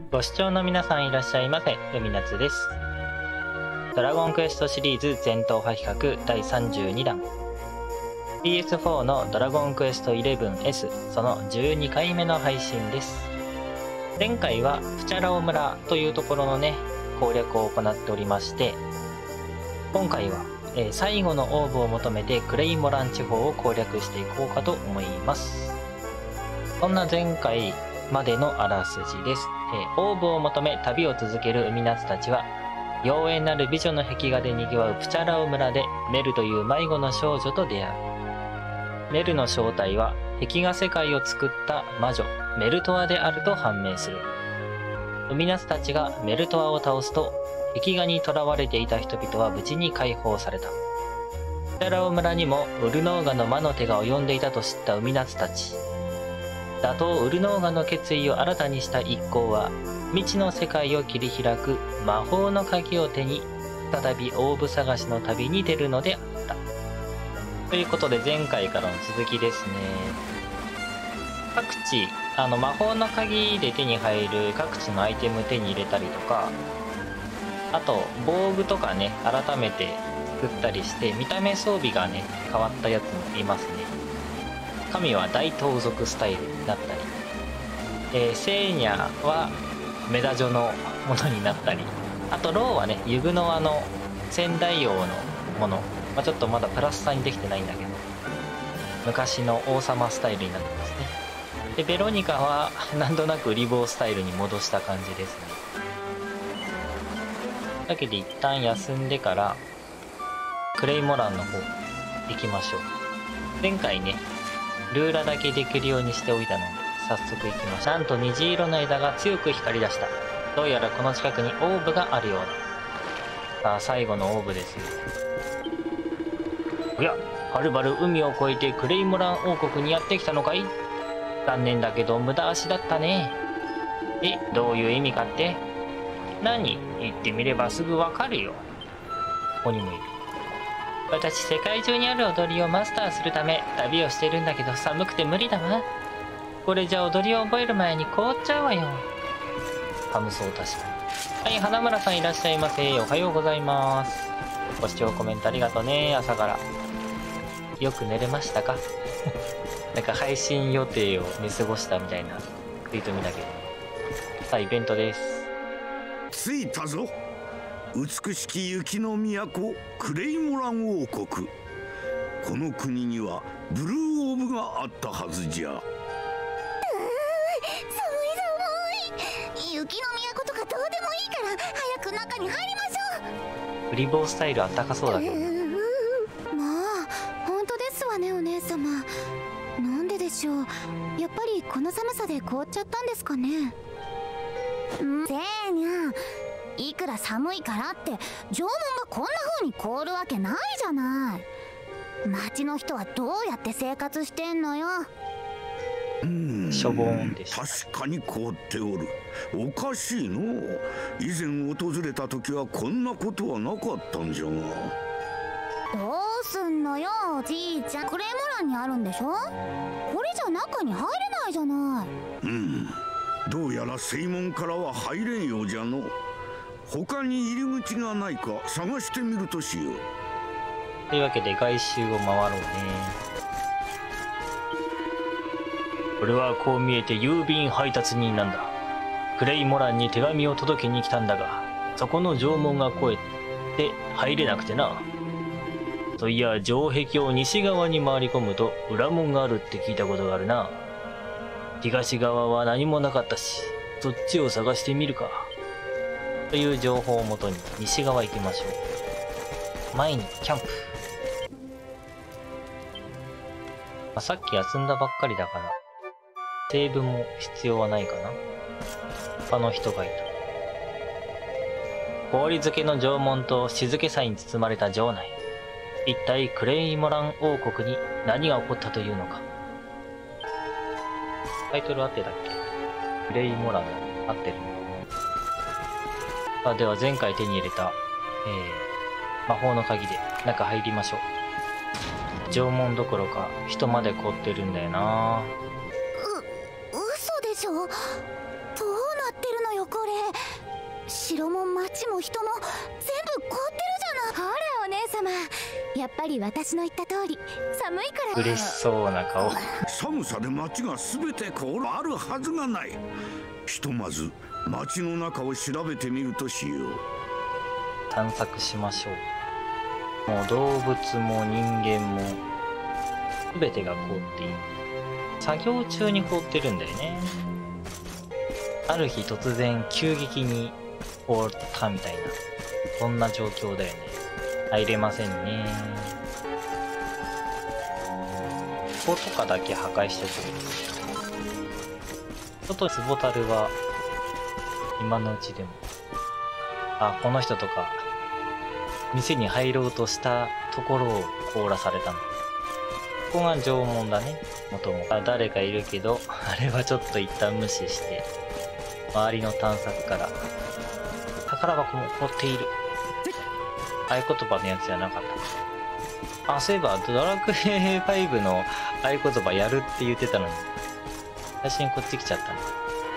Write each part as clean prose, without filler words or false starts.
ご視聴の皆さんいらっしゃいませ、海夏です。ドラゴンクエストシリーズ全踏破企画第32弾 PS4 のドラゴンクエスト 11S その12回目の配信です。前回はプチャラオ村というところのね攻略を行っておりまして、今回は、最後のオーブを求めてクレイモラン地方を攻略していこうかと思います。そんな前回までのあらすじです。オーブを求め旅を続ける海夏たちは妖艶なる美女の壁画で賑わうプチャラオ村でメルという迷子の少女と出会う。メルの正体は壁画世界を作った魔女メルトアであると判明する。海夏たちがメルトアを倒すと壁画に囚われていた人々は無事に解放された。プチャラオ村にもウルノーガの魔の手が及んでいたと知った海夏たち。打倒ウルノーガの決意を新たにした一行は未知の世界を切り開く魔法の鍵を手に再びオーブ探しの旅に出るのであった。ということで前回からの続きですね。各地魔法の鍵で手に入る各地のアイテム手に入れたりとか、あと防具とかね改めて作ったりして見た目装備がね変わったやつもいますね。神は大盗賊スタイルになったり、セーニャはメダジョのものになったり、あとローはねユグノアの仙台王のもの、ちょっとまだプラス3にできてないんだけど昔の王様スタイルになってますね。でベロニカはなんとなくリボースタイルに戻した感じですね。だけど一旦休んでからクレイモランの方行きましょう。前回ねルーラだけできるようにしておいたので早速行きましょう。なんと虹色の枝が強く光り出した。どうやらこの近くにオーブがあるようだ。さあ最後のオーブですよ。おや、はるばる海を越えてクレイモラン王国にやってきたのかい？残念だけど無駄足だったね。どういう意味かって？何？言ってみればすぐわかるよ。ここにもいる。私世界中にある踊りをマスターするため旅をしてるんだけど寒くて無理だわ。これじゃ踊りを覚える前に凍っちゃうわよ。寒そう確かに。はい、花村さんいらっしゃいませ。おはようございます。ご視聴コメントありがとうね。朝からよく寝れましたか？なんか配信予定を見過ごしたみたいなツイート見たけど。さあイベントです。 着いたぞ。美しき雪の都クレイモラン王国。この国にはブルーオーブがあったはずじゃ。 寒い雪の都とかどうでもいいから早く中に入りましょう。 フリボースタイルあったかそうだけど。 まあ本当ですわねお姉様。なんででしょう。やっぱりこの寒さで凍っちゃったんですかね。せーにゃ、いくら寒いからって縄文がこんな風に凍るわけないじゃない。町の人はどうやって生活してんのよ。 しょぼーんでした。 確かに凍っておる。おかしいの。以前訪れた時はこんなことはなかったんじゃが。 どうすんのよおじいちゃん。クレイモランにあるんでしょ。これじゃ中に入れないじゃない。 どうやら正門からは入れんようじゃの。他に入り口がないか探してみるとしよう。 というわけで外周を回ろうね。俺はこう見えて郵便配達人なんだ。クレイモランに手紙を届けに来たんだが、そこの城門が越えて入れなくてな。そういや城壁を西側に回り込むと裏門があるって聞いたことがあるな。東側は何もなかったし、そっちを探してみるか。という情報をもとに西側行きましょう。前にキャンプ。さっき休んだばっかりだからセーブも必要はないかな。他の人がいた。氷漬けの城門と静けさに包まれた城内。一体クレイモラン王国に何が起こったというのか。タイトル合ってたっけ？クレイモラン合ってる。では前回手に入れた、魔法の鍵で中入りましょう。城門どころか人まで凍ってるんだよな。 嘘でしょ。どうなってるのよこ城も町も人も全部凍ってるじゃない。ほらお姉様、やっぱり私の言った通り寒いから。 嬉しそうな顔。 寒さで町が全て凍るあるはずがない。ひとまず町の中を調べてみるとしよう。 探索しましょう。もう動物も人間も全てが凍っている。作業中に凍ってるんだよね。ある日突然急激に凍ったみたいな、そんな状況だよね。入れませんね。こことかだけ破壊しておく。ちょっとツボタルは今のうちでも。あ、この人とか店に入ろうとしたところを凍らされたの。ここが縄文だね。元々誰かいるけど、あれはちょっと一旦無視して周りの探索から。宝箱も凍っている。合言葉のやつじゃなかった。あ、そういえばドラクエ5の合言葉やるって言ってたのに最初にこっち来ちゃったの。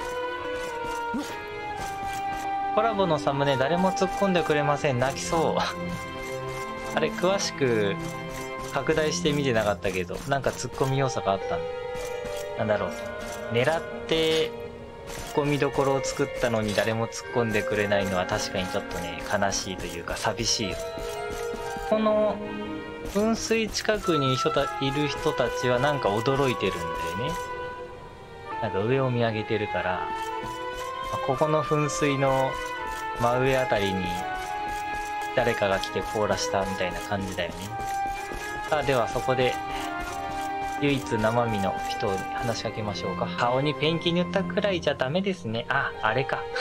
コラボのサムネ誰も突っ込んでくれません。泣きそうあれ詳しく拡大して見てなかったけど、なんか突っ込み要素があったんだ。なんだろう、狙って突っ込みどころを作ったのに誰も突っ込んでくれないのは確かにちょっとね、悲しいというか寂しいよ。この噴水近くにいる人たちはなんか驚いてるんだよね。なんか上を見上げてるから、ここの噴水の真上あたりに誰かが来て凍らしたみたいな感じだよね。さあ、ではそこで唯一生身の人に話しかけましょうか。顔にペンキ塗ったくらいじゃダメですね。あ、あれか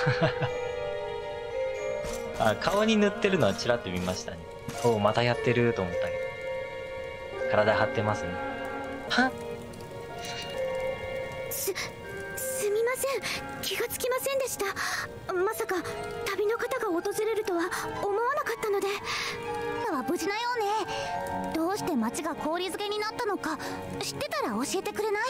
あ、顔に塗ってるのはちらっと見ましたね。おお、またやってると思ったけど、体張ってますね。はっ、 すみません、気がつきませんでした。まさか旅の方が訪れるとは思わなかったので。は無事なようね。どうして町が氷漬けになったのか知ってたら教えてくれない？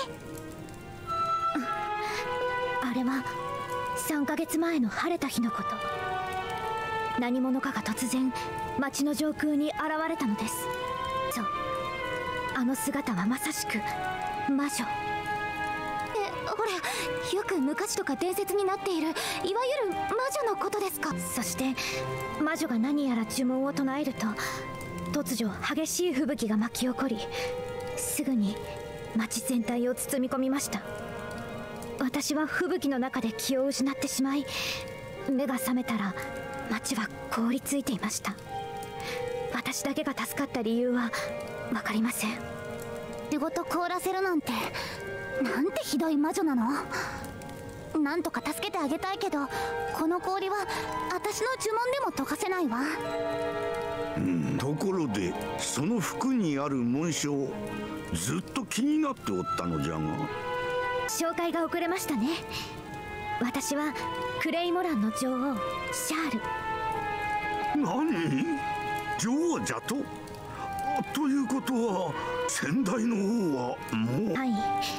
あれは3ヶ月前の晴れた日のこと。何者かが突然町の上空に現れたのです。そう、あの姿はまさしく魔女。ほら、よく昔とか伝説になっているいわゆる魔女のことですか？そして魔女が何やら呪文を唱えると突如激しい吹雪が巻き起こり、すぐに町全体を包み込みました。私は吹雪の中で気を失ってしまい、目が覚めたら町は凍りついていました。私だけが助かった理由は分かりません。仕事凍らせるなんて、なんてひどい魔女なの。なんとか助けてあげたいけど、この氷は私の呪文でも解かせないわ。 ところでその服にある紋章、ずっと気になっておったのじゃが。 紹介が遅れましたね。私はクレイモランの女王シャール。 何？女王じゃと？ということは先代の王はもう。はい、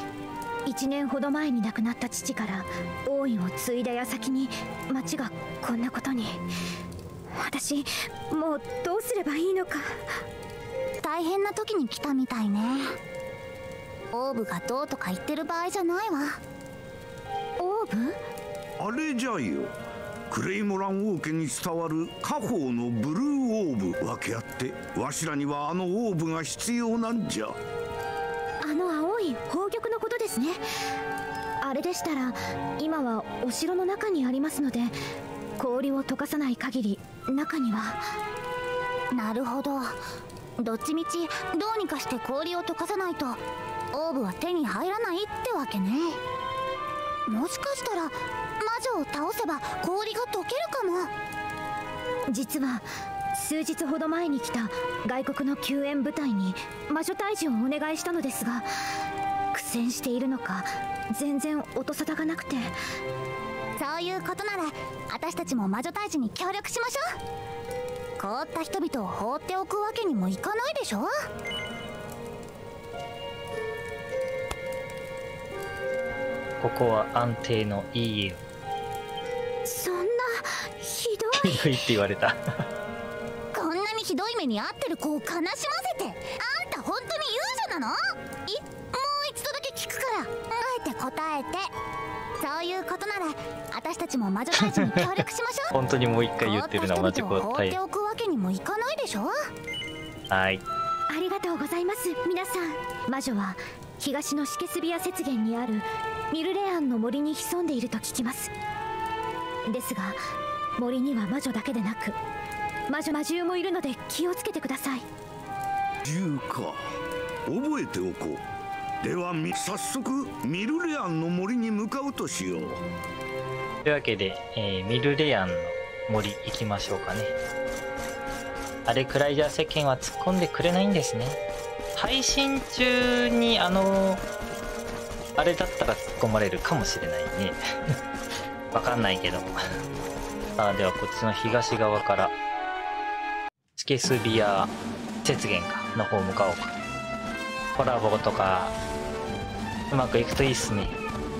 1年ほど前に亡くなった父から王位を継いだ矢先に町がこんなことに。私もうどうすればいいのか。大変な時に来たみたいね。オーブがどうとか言ってる場合じゃないわ。オーブ？ あれじゃよ、クレイモラン王家に伝わる家宝のブルーオーブ。訳あってわしらにはあのオーブが必要なんじゃ。 あの青い宝玉のことですね。あれでしたら今はお城の中にありますので、氷を溶かさない限り中には。なるほど、どっちみちどうにかして氷を溶かさないとオーブは手に入らないってわけね。もしかしたら魔女を倒せば氷が溶けるかも。実は数日ほど前に来た外国の救援部隊に魔女退治をお願いしたのですが、苦戦しているのか全然音沙汰がなくて。そういうことなら私たちも魔女退治に協力しましょう。凍った人々を放っておくわけにもいかないでしょ。 ここは安定のいい家。 そんな。 ひどい。 ひどいって言われた。 こんなにひどい目に遭ってる子を悲しませて、あんた本当に勇者なの？もう一度だけ聞くから、あえて答えて。そういうことなら私たちも魔女退治に協力しましょう。 本当にもう一回言ってるな、魔女放っておくわけにもいかないでしょ。 はい。 ありがとうございます。皆さん、魔女は東のシケスビア雪原にあるミルレアンの森に潜んでいると聞きます。ですが森には魔女だけでなく魔獣もいるので気をつけてください。 獣か、覚えておこう。では早速ミルレアンの森に向かうとしよう。 というわけで、ミルレアンの森行きましょうかね。あれくらいじゃ世間は突っ込んでくれないんですね。配信中にあれだったら突っ込まれるかもしれないね。わかんないけど。さあ、ではこっちの東側からシケスビア雪原の方向かおうか。コラボとかうまくいくといいっすね。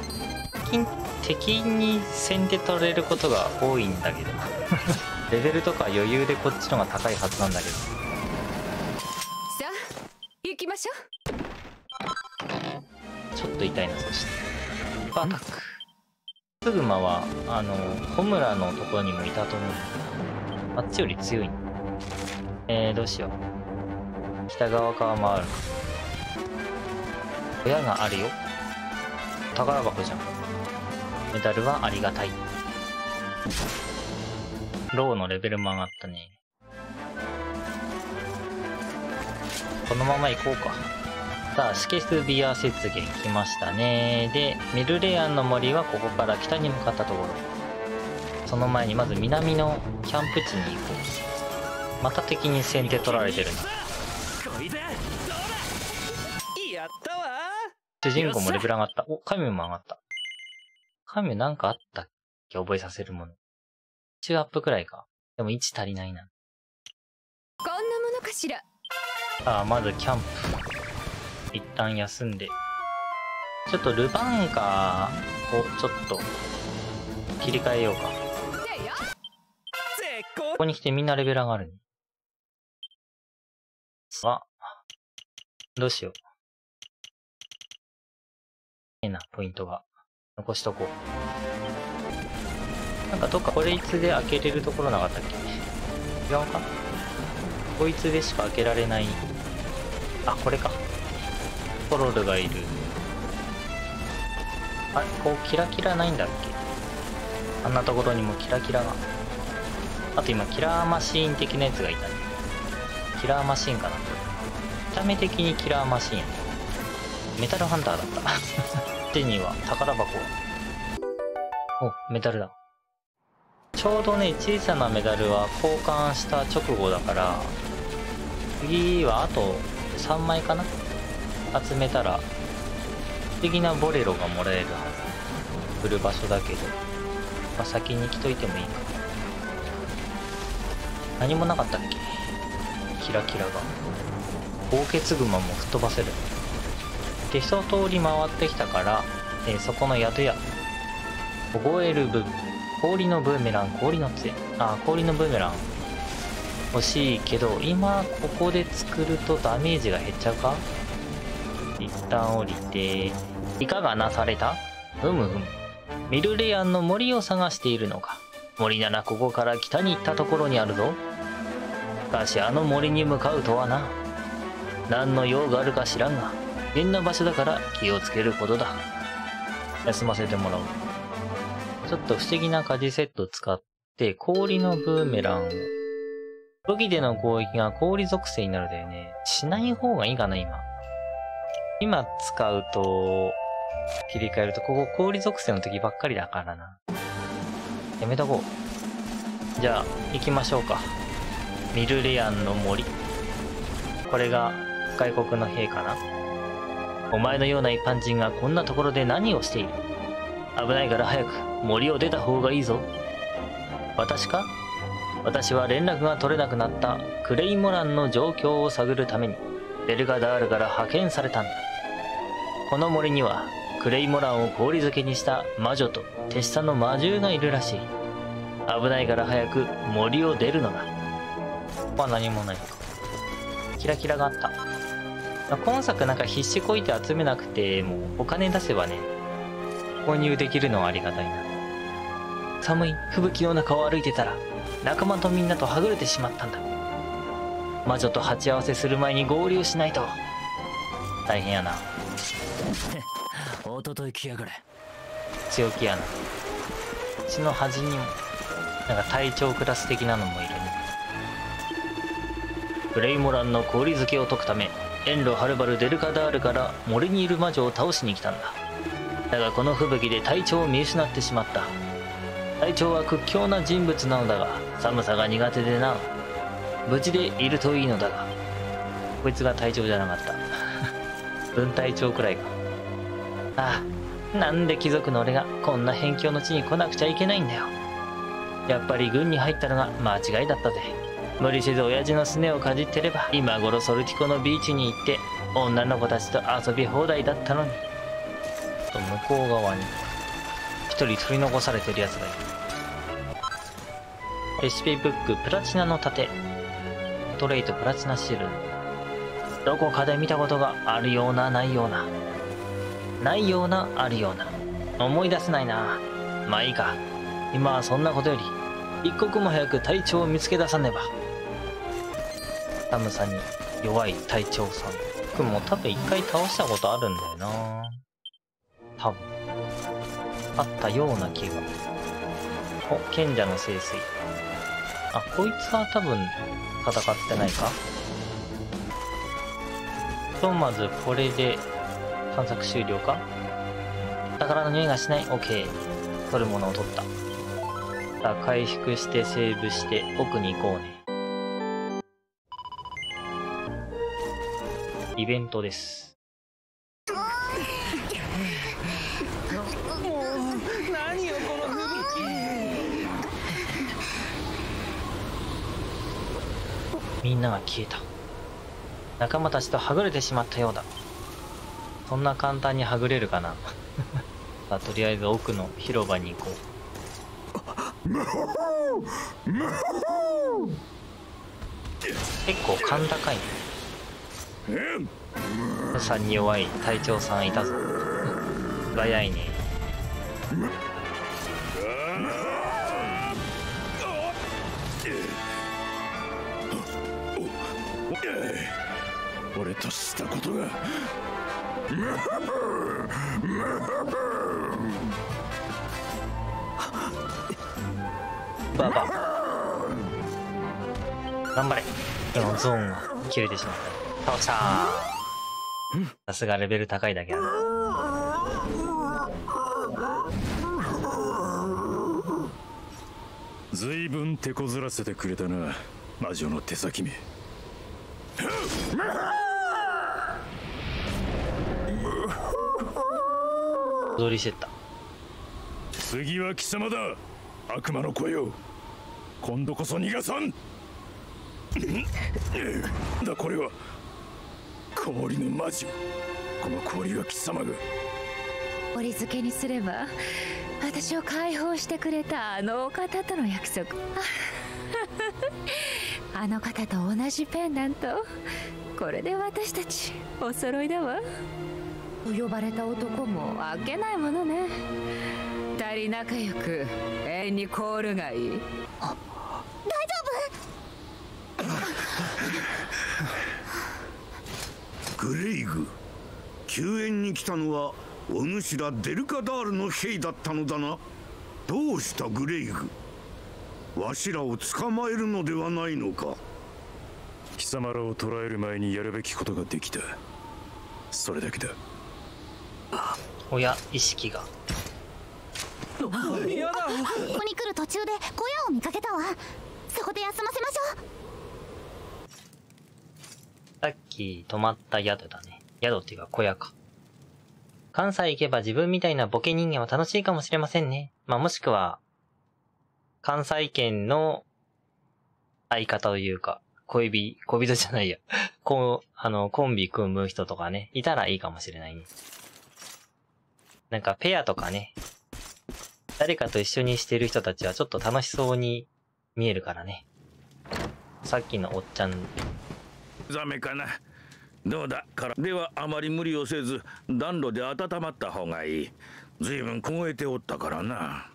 敵に先手取れることが多いんだけどレベルとか余裕でこっちの方が高いはずなんだけど。さあ行きましょう。ちょっと痛いな。そしてアタック。スグマはホムラのところにもいたと思う。あっちより強い。どうしよう。北側から回るか。親があるよ。宝箱じゃん。メダルはありがたい。ローのレベルも上がったね。このまま行こうか。さあ、シケスビア雪原来ましたね。で、ミルレアンの森はここから北に向かったところ。その前にまず南のキャンプ地に行こう。また敵に先手取られてるな。主人公もレベル上がった。お、神も上がった。神なんかあったっけ？覚えさせるもの。1アップくらいか。でも1足りないな。 こんなものかしら。 さあ、まずキャンプ。一旦休んで。ちょっとルバンカーをちょっと切り替えようか。ここに来てみんなレベル上がるね。あ、どうしよう。ポイントが残しとこう。なんかどっかこれいつで開けれるところなかったっけ？違うか？こいつでしか開けられない。あ、これか。トロルがいる。あれ、こうキラキラないんだっけ？あんなところにもキラキラが。あと今キラーマシーン的なやつがいたね。キラーマシーンかな。見た目的にキラーマシーン。メタルハンターだった手には宝箱。お、メダルだ。ちょうどね、小さなメダルは交換した直後だから、次はあと3枚かな。集めたら不思議なボレロがもらえるはず。来る場所だけど、まあ、先に来といてもいいか。何もなかったっけ？キラキラが。豪傑グマも吹っ飛ばせる。で、一通り回ってきたから、そこの宿屋。凍える部分。氷のブーメラン、氷の杖。あ、氷のブーメラン。欲しいけど、今ここで作るとダメージが減っちゃうか？一旦降りて、いかがなされた？ふむふむ。ミルレアンの森を探しているのか。森ならここから北に行ったところにあるぞ。しかしあの森に向かうとはな。何の用があるか知らんが、危険な場所だから気をつけることだ。休ませてもらおう。ちょっと不思議な家事セットを使って氷のブーメランを。武器での攻撃が氷属性になるだよね。しない方がいいかな、今使うと、切り替えると、ここ氷属性の敵ばっかりだからな。やめとこう。じゃあ、行きましょうか。ミルレアンの森。これが外国の兵かな。お前のような一般人がこんなところで何をしている？危ないから早く森を出た方がいいぞ。私か？私は連絡が取れなくなったクレイモランの状況を探るためにベルガダールから派遣されたんだ。この森にはクレイモランを氷漬けにした魔女と手下の魔獣がいるらしい。 危ないから早く森を出るのだ。ここは何もないか。キラキラがあった。今作なんか必死こいて集めなくてもお金出せばね、購入できるのはありがたいな。寒い吹雪の中を歩いてたら仲間とみんなとはぐれてしまったんだ。魔女と鉢合わせする前に合流しないと。大変やな。 おととい来やがれ。 強気やな。血の端にもなんか隊長クラス的なのもいるね。グレイモランの氷漬けを解くため遠路はるばるデルカダールから森にいる魔女を倒しに来たんだ。だがこの吹雪で隊長を見失ってしまった。隊長は屈強な人物なのだが寒さが苦手でな。無事でいるといいのだが。こいつが隊長じゃなかった分隊長くらいか。ああ、なんで貴族の俺がこんな辺境の地に来なくちゃいけないんだよ。やっぱり軍に入ったのが間違いだったぜ。無理せず親父のすねをかじってれば今頃ソルティコのビーチに行って女の子たちと遊び放題だったのに。と向こう側に一人取り残されてるやつがいる。レシピブックプラチナの盾、トレイとプラチナシールド。どこかで見たことがあるようなないような、ないようなあるような、思い出せないな。まあいいか、今はそんなことより一刻も早く隊長を見つけ出さねば。寒さに弱い隊長さん。僕も多分一回倒したことあるんだよな。多分あったような気が。お、賢者の聖水。あ、こいつは多分戦ってないか。ひとまずこれで探索終了か。宝の匂いがしない。 OK。 取るものを取った。さあ回復してセーブして奥に行こうね。イベントです。 何よこの吹雪。 みんなが消えた。仲間たちとはぐれてしまったようだ。そんな簡単にはぐれるかなさあとりあえず奥の広場に行こう。結構甲高いね。さんに弱い隊長さんいたぞ。早いね。 俺としたことがババ頑張れ。でもゾーンが切れてしまった。倒したー。さすがレベル高いだけある。 ずいぶん手こずらせてくれたな、魔女の手先め。 踊りしてった。 次は貴様だ、悪魔の子よ。今度こそ逃がさんだ。これは氷の魔女。この氷は貴様が。 折り付けにすれば私を解放してくれたあのお方との約束。あの方と同じペンダント。これで私たちお揃いだわ。と呼ばれた男もあっけないものね。二人仲良く永遠にコールがいい。 大丈夫？グレイグ、救援に来たのはお主らデルカダールの兵だったのだな。どうしたグレイグ、わしらを捕まえるのではないのか。貴様らを捕らえる前にやるべきことができた、それだけだ。 おや、意識が。 夫。ここに来る途中で小屋を見かけたわ。そこで休ませましょう。 さっき泊まった宿だね。宿っていうか小屋か。関西行けば自分みたいなボケ人間は楽しいかもしれませんね。まあもしくは、関西圏の相方というか、恋人じゃないや。コンビ組む人とかね、いたらいいかもしれないね。なんかペアとかね、 誰かと一緒にしてる人たちはちょっと楽しそうに見えるからね。さっきのおっちゃん。 ザメかな。どうだからではあまり無理をせず暖炉で温まった方がいい。ずいぶん凍えておったからな。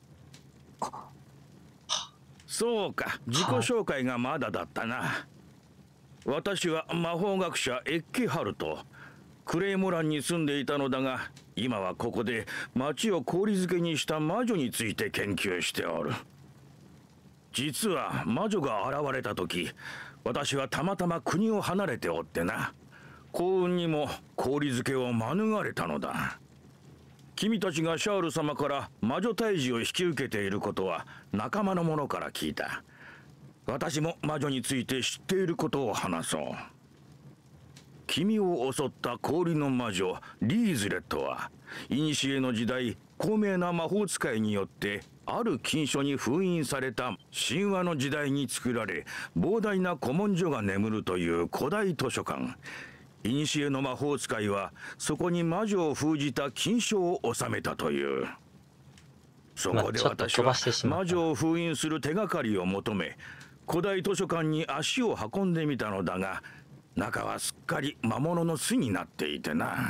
そうか、自己紹介がまだだったな。私は魔法学者エッケハルト。クレイモランに住んでいたのだが、今はここで町を氷漬けにした魔女について研究しておる。実は魔女が現れた時、私はたまたま国を離れておってな。幸運にも氷漬けを免れたのだ。君たちがシャール様から魔女退治を引き受けていることは仲間の者から聞いた。私も魔女について知っていることを話そう。君を襲った氷の魔女リーズレットは、古の時代高名な魔法使いによってある禁書に封印された神話の時代に作られ、膨大な古文書が眠るという古代図書館。古の魔法使いはそこに魔女を封じた禁書を収めたという。そこで私は魔女を封印する手がかりを求め、古代図書館に足を運んでみたのだが、中はすっかり魔物の巣になっていてな。 よか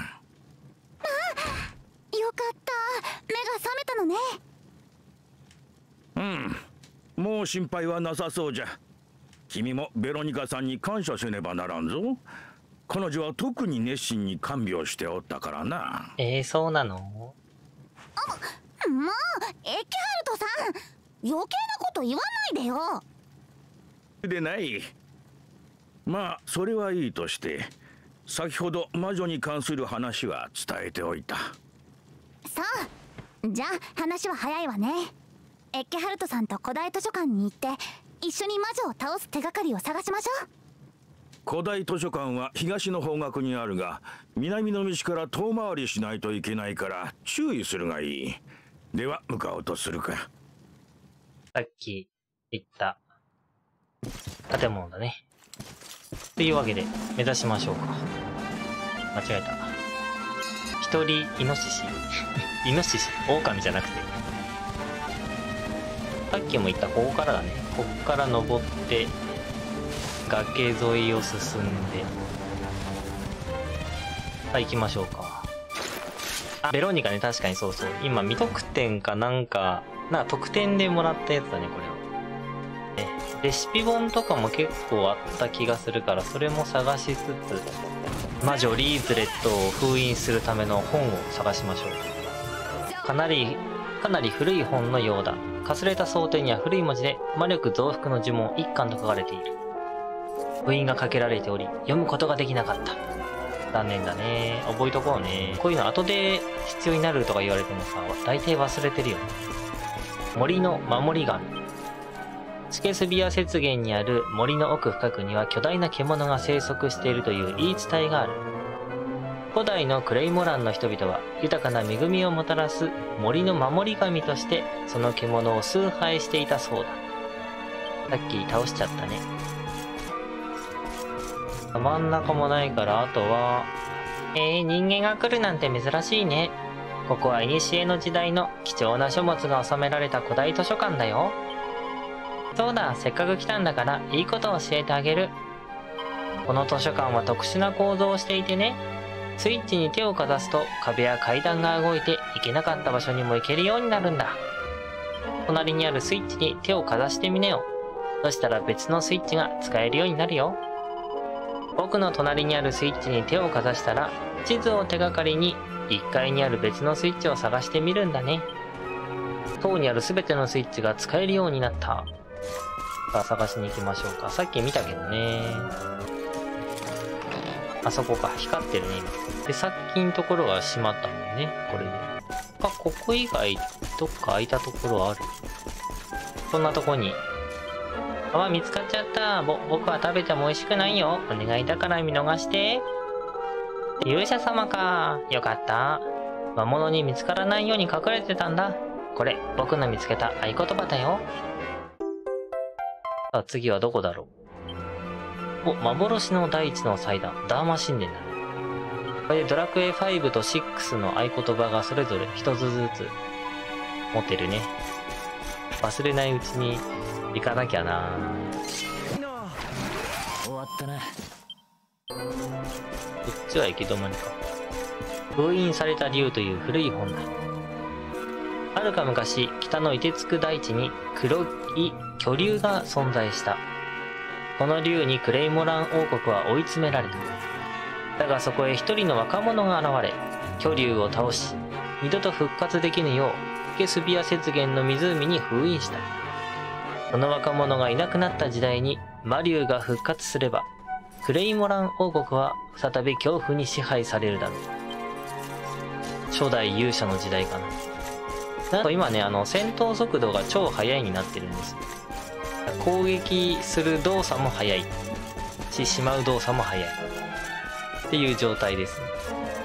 った目が覚めたのね。 うん、もう心配はなさそうじゃ。君もベロニカさんに感謝せねばならんぞ。彼女は特に熱心に看病しておったからな。 そうなの？ もうエッケハルトさん、余計なこと言わないでよ。 でない。まあそれはいいとして、先ほど魔女に関する話は伝えておいた。 そうじゃあ話は早いわね。エッケハルトさんと古代図書館に行って一緒に魔女を倒す手がかりを探しましょう。 古代図書館は東の方角にあるが、南の道から遠回りしないといけないから注意するがいい。では向かおうとするか。 さっき言った建物だね。というわけで目指しましょうか。間違えた。一人イノシシイノシシ狼じゃなくて、さっきも言ったここからだね。ここから登って崖沿いを進んで、行きましょうか。ベロニカね、確かにそうそう。今未得点かなんか特典でもらったやつだね、これは。レシピ本とかも結構あった気がするから、それも探しつつ、魔女リーズレットを封印するための本を探しましょう。かなり古い本のようだ。かすれた装丁には古い文字で魔力増幅の呪文1巻と書かれている。封印がかけられており、読むことができなかった。残念だね。覚えとこうね。こういうの後で必要になるとか言われてもさ、大体忘れてるよね。森の守り神。スケスビア雪原にある森の奥深くには巨大な獣が生息しているという言い伝えがある。古代のクレイモランの人々は豊かな恵みをもたらす森の守り神としてその獣を崇拝していたそうだ。さっき倒しちゃったね。真ん中もないからあとは、人間が来るなんて珍しいね。ここは古の時代の貴重な書物が収められた古代図書館だよ。そうだ、せっかく来たんだからいいことを教えてあげる。この図書館は特殊な構造をしていてね、スイッチに手をかざすと壁や階段が動いて行けなかった場所にも行けるようになるんだ。隣にあるスイッチに手をかざしてみなよ。そしたら別のスイッチが使えるようになるよ。僕の隣にあるスイッチに手をかざしたら、地図を手がかりに1階にある別のスイッチを探してみるんだね。塔にある全てのスイッチが使えるようになった。さあ探しに行きましょうか。さっき見たけどね。あそこか。光ってるね、今。で、さっきのところは閉まったもんね。これで。ここ以外、どっか空いたところある？こんなとこに。見つかっちゃった。僕は食べても美味しくないよ。お願いだから見逃して。勇者様か。よかった。魔物に見つからないように隠れてたんだ。これ、僕の見つけた合言葉だよ。さあ、次はどこだろう。幻の大地の祭壇。ダーマ神殿だね。これでドラクエ5と6の合言葉がそれぞれ一つずつ持てるね。忘れないうちに行かなきゃな。 終わったな。 こっちは行き止まりか。封印された竜という古い本だ。遥か昔、北の凍てつく大地に黒い巨竜が存在した。この竜にクレイモラン王国は追い詰められた。だがそこへ一人の若者が現れ、巨竜を倒し、二度と復活できぬよう、ケスビア雪原の湖に封印した。その若者がいなくなった時代に魔竜が復活すれば、クレイモラン王国は再び恐怖に支配されるだろう。初代勇者の時代かな。なんか今ね、戦闘速度が超速いになってるんですよ。攻撃する動作も速いし、しまう動作も速いっていう状態ですね。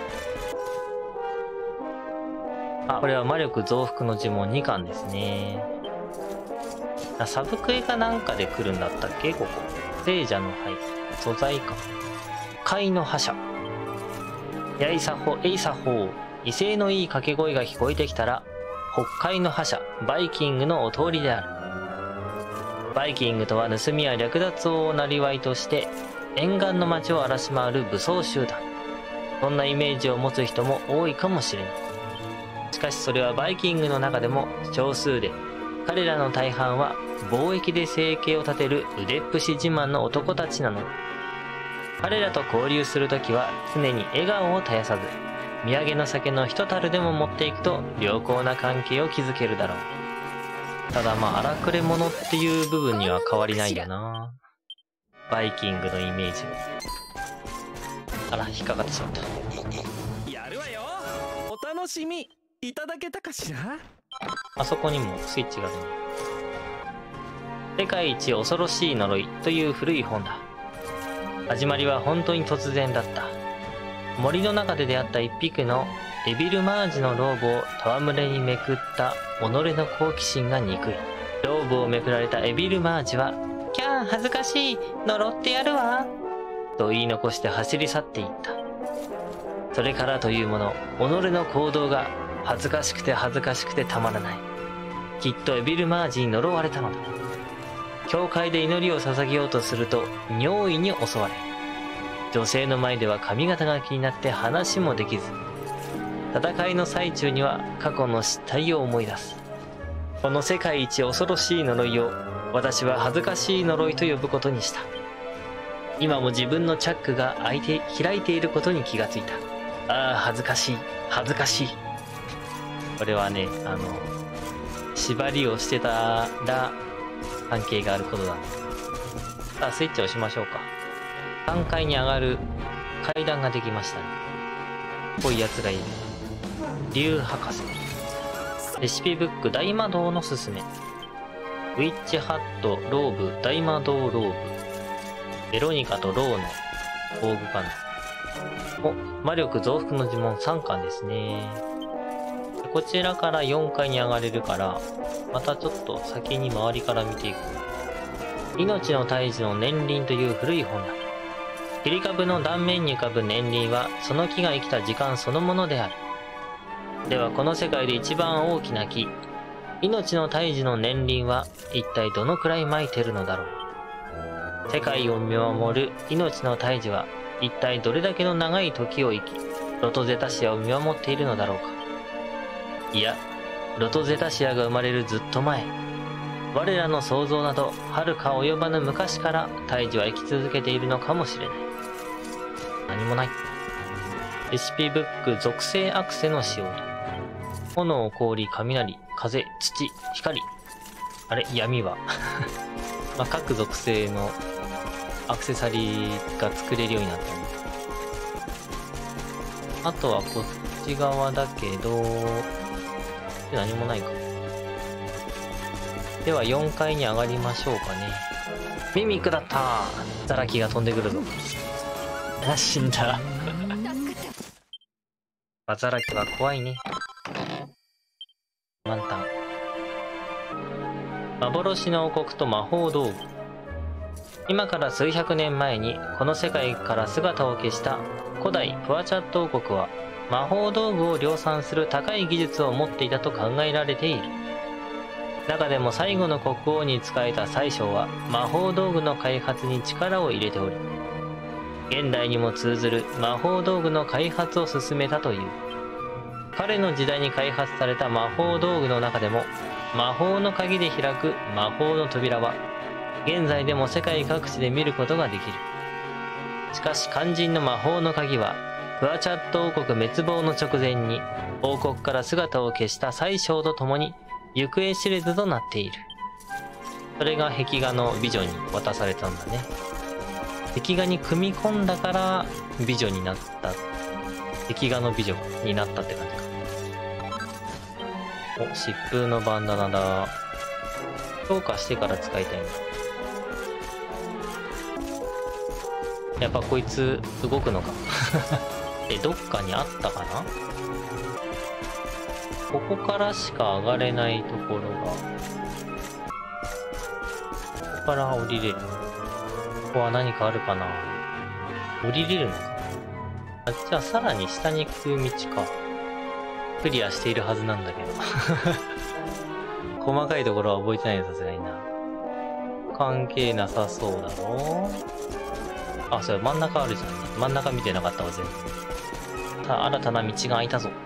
あ、これは魔力増幅の呪文2巻ですね。サブクエかなんかで来るんだったっけここ。聖者の灰。素材か。貝の覇者。やいさほ、えいさほう。威勢のいい掛け声が聞こえてきたら、北海の覇者、バイキングのお通りである。バイキングとは盗みや略奪を生業として、沿岸の町を荒らし回る武装集団。そんなイメージを持つ人も多いかもしれない。しかしそれはバイキングの中でも少数で、彼らの大半は貿易で生計を立てる腕っぷし自慢の男たちなのだ。彼らと交流するときは常に笑顔を絶やさず、土産の酒の一樽でも持っていくと良好な関係を築けるだろう。ただまあ荒くれ者っていう部分には変わりないよな。バイキングのイメージ。あら、引っかかってしまった。 やるわよ。お楽しみいただけたかしら。 あそこにもスイッチがあるね。世界一恐ろしい呪いという古い本だ。始まりは本当に突然だった。森の中で出会った一匹のエビルマージのローブを戯れにめくった己の好奇心が憎い。ローブをめくられたエビルマージは、キャー恥ずかしい、呪ってやるわと言い残して走り去っていった。それからというもの、己の行動が恥ずかしくて恥ずかしくてたまらない。きっとエビルマージに呪われたのだ。教会で祈りを捧げようとすると尿意に襲われ、女性の前では髪型が気になって話もできず、戦いの最中には過去の失態を思い出す。この世界一恐ろしい呪いを私は恥ずかしい呪いと呼ぶことにした。今も自分のチャックが開いていることに気がついた。ああ、恥ずかしい、恥ずかしい。これはね、縛りをしてたら関係があることだ。さあ、スイッチを押しましょうか。3階に上がる階段ができましたね。こういうやつがいる。竜博士。レシピブック大魔道のすすめ。ウィッチハットローブ大魔道ローブ。ベロニカとローの防具かな。お、魔力増幅の呪文3巻ですね。こちらから4階に上がれるから、またちょっと先に周りから見ていく。命の胎児の年輪という古い本だ。切り株の断面に浮かぶ年輪はその木が生きた時間そのものである。ではこの世界で一番大きな木、命の胎児の年輪は一体どのくらい巻いてるのだろう。世界を見守る命の胎児は一体どれだけの長い時を生き、ロトゼタシアを見守っているのだろうか。いや、ロトゼタシアが生まれるずっと前、我らの想像など遥か及ばぬ昔から胎児は生き続けているのかもしれない。何もない。レシピブック属性アクセのしおり。炎、氷、雷、風、土、光。あれ、闇はまあ、各属性のアクセサリーが作れるようになった。あとはこっち側だけど、何もないか。では4階に上がりましょうかね。ミミックだった。ザラキが飛んでくるぞ。あ、死んだ。ザラキは怖いね。満タン。幻の王国と魔法道具。今から数百年前にこの世界から姿を消した古代プアチャット王国は魔法道具を量産する高い技術を持っていたと考えられている。中でも最後の国王に仕えた宰相は魔法道具の開発に力を入れており、現代にも通ずる魔法道具の開発を進めたという。彼の時代に開発された魔法道具の中でも、魔法の鍵で開く魔法の扉は現在でも世界各地で見ることができる。しかし肝心の魔法の鍵はクワチャット王国滅亡の直前に王国から姿を消した宰相と共に行方知れずとなっている。それが壁画の美女に渡されたんだね。壁画に組み込んだから美女になった。壁画の美女になったって感じか。お、疾風のバンダナだ。強化してから使いたいんだ。やっぱこいつ動くのか。どっかにあったかな。ここからしか上がれないところが、ここから降りれる。ここは何かあるかな。降りれるのか。あ、じゃあさらに下に行く道か。クリアしているはずなんだけど。細かいところは覚えてないよ、さすがにな。関係なさそうだろう。あ、それ真ん中あるじゃん。真ん中見てなかったわ、全部。さあ、新たな道が開いたぞ。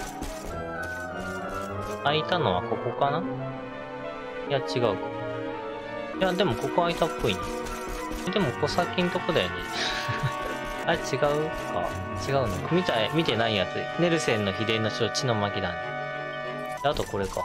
開いたのはここかな。いや、違う。いや、でもここ開いたっぽいね。でも、ここ先んとこだよね。あれ、違うか。違うの。見てないやつ。ネルセンの秘伝の書、血の巻だね。で、あとこれか。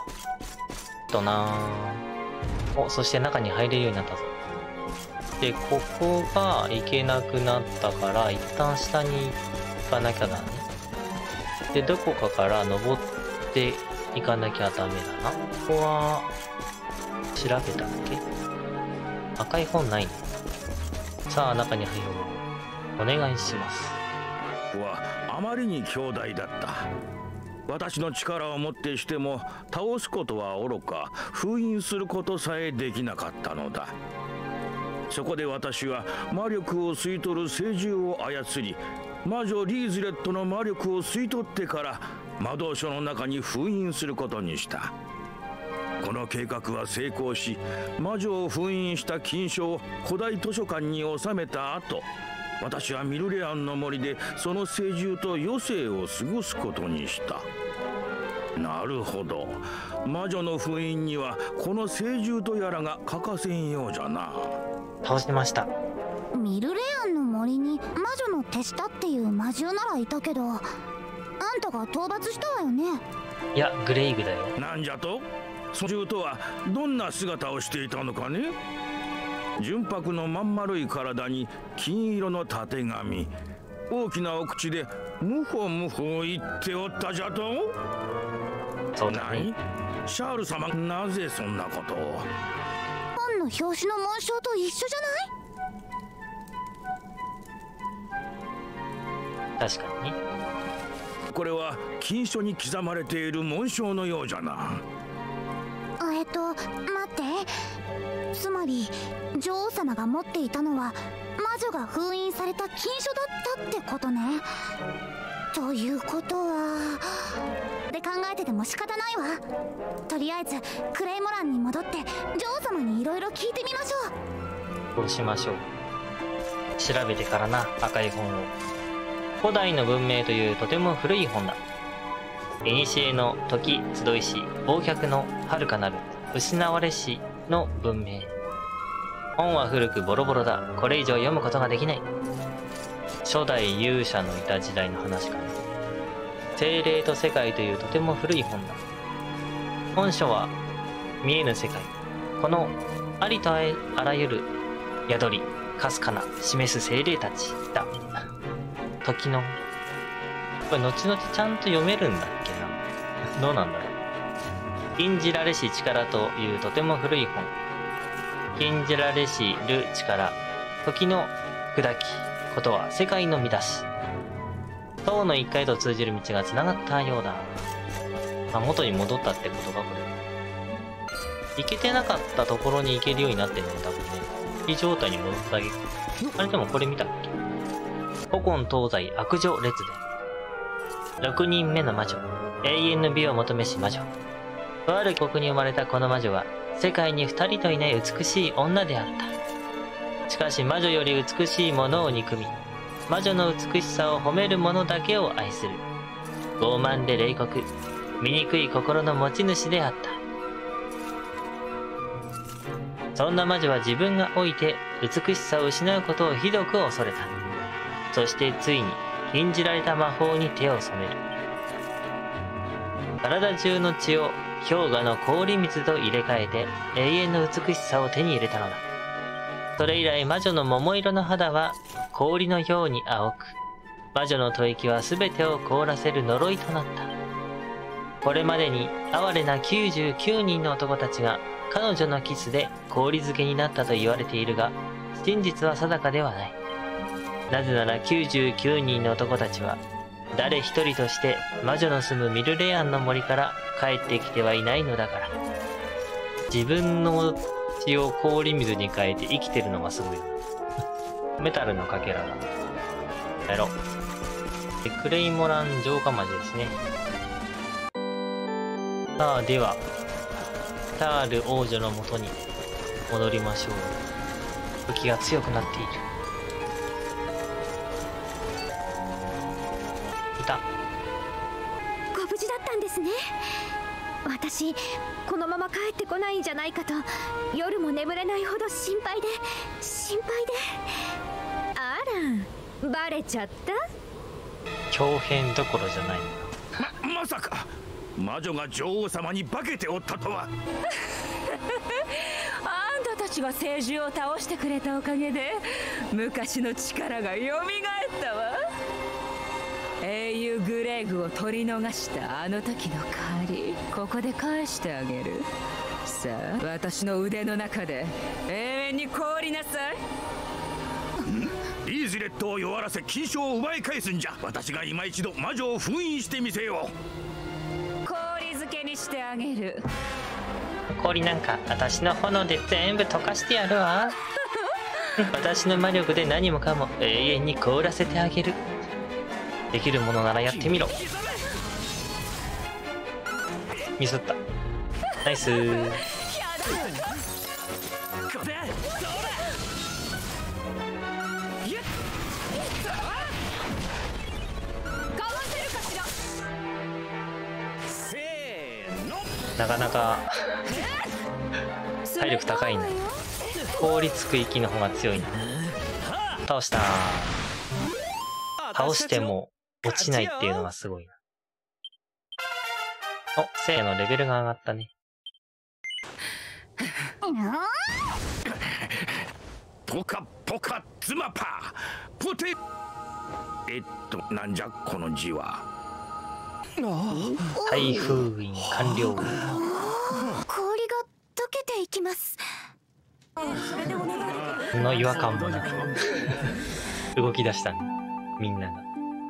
お、そして中に入れるようになったぞ。で、ここが行けなくなったから、一旦下に行かなきゃだね。で、どこかから登って行かなきゃダメだな。ここは、調べたっけ？赤い本ないの？さあ、中に入ろう。お願いします。 はあまりに強大だった。私の力をもってしても倒すことはおろか封印することさえできなかったのだ。そこで私は魔力を吸い取る聖獣を操り、魔女リーズレットの魔力を吸い取ってから魔導書の中に封印することにした。この計画は成功し、魔女を封印した金書を古代図書館に収めた後、私はミルレアンの森でその聖獣と余生を過ごすことにした。なるほど。魔女の封印にはこの聖獣とやらが欠かせんようじゃな。 倒しました。 ミルレアンの森に魔女の手下っていう魔獣ならいたけど、あんたが討伐したわよね。 いや、グレイグだよ。 なんじゃと？その獣とはどんな姿をしていたのかね。純白のまん丸い体に金色のたてがみ、大きなお口でムホムホ言っておったじゃと。 そうだね。 シャール様、なぜそんなことを。 本の表紙の紋章と一緒じゃない？確かにね。 これは金書に刻まれている紋章のようじゃな。 待って、つまり女王様が持っていたのは魔女が封印された金書だったってことね。ということはで考えてても仕方ないわ。とりあえずクレイモランに戻って女王様にいろいろ聞いてみましょう。 そうしましょう。調べてからな、赤い本を。古代の文明というとても古い本だ。古の時集いし、忘却の遥かなる失われしの文明。本は古くボロボロだ。これ以上読むことができない。初代勇者のいた時代の話かな。精霊と世界というとても古い本だ。本書は見えぬ世界。このありとあらゆる宿り、かすかな示す精霊たちだ。時の。これ後々ちゃんと読めるんだっけな。どうなんだろう。禁じられし力というとても古い本。禁じられしる力。時の砕き。ことは世界の乱し。塔の一回と通じる道が繋がったようだ。元に戻ったってことか、これ。行けてなかったところに行けるようになってんの多分ね。いい状態に戻っただけ。あれでもこれ見たっけ？古今東西悪女列伝。 6人目の魔女、永遠の美を求めし魔女。とある国に生まれたこの魔女は、世界に2人といない美しい女であった。しかし魔女より美しいものを憎み、魔女の美しさを褒める者だけを愛する。傲慢で冷酷、醜い心の持ち主であった。そんな魔女は自分が老いて美しさを失うことをひどく恐れた。そしてついに禁じられた魔法に手を染める。体中の血を氷河の氷水と入れ替えて永遠の美しさを手に入れたのだ。それ以来魔女の桃色の肌は氷のように青く、魔女の吐息は全てを凍らせる呪いとなった。これまでに哀れな99人の男たちが彼女のキスで氷漬けになったと言われているが、真実は定かではない。なぜなら99人の男たちは誰一人として魔女の住むミルレアンの森から帰ってきてはいないのだから。自分の血を氷水に変えて生きてるのがすごいな。メタルのかけらだ。やろう。クレイモラン城下町ですね。さあ、ではタール王女のもとに戻りましょう。武器が強くなっている。いた。 ご無事だったんですね。私このまま帰ってこないんじゃないかと夜も眠れないほど心配で。あら、バレちゃった？ 狂変どころじゃない。 まさか魔女が女王様に化けておったとは。 あんたたちが聖獣を倒してくれたおかげで昔の力が蘇ったわ。英雄グレーグを取り逃したあの時の借り、ここで返してあげる。さあ、私の腕の中で永遠に凍りなさい。 リーゼレットを弱らせ金賞を奪い返すんじゃ。私が今一度魔女を封印してみせよう。 氷漬けにしてあげる。 氷なんか私の炎で全部溶かしてやるわ。私の魔力で何もかも永遠に凍らせてあげる。できるものならやってみろ。ミスった。ナイスー。なかなか体力高いな。凍りつく息の方が強いな。倒した。倒しても落ちないっていうのがすごいな。お、聖のレベルが上がったね。 ポカポカズマパポテ。なんじゃこの字は。 再封印完了。 氷が溶けていきます。 この違和感もなく動き出したね、みんなが。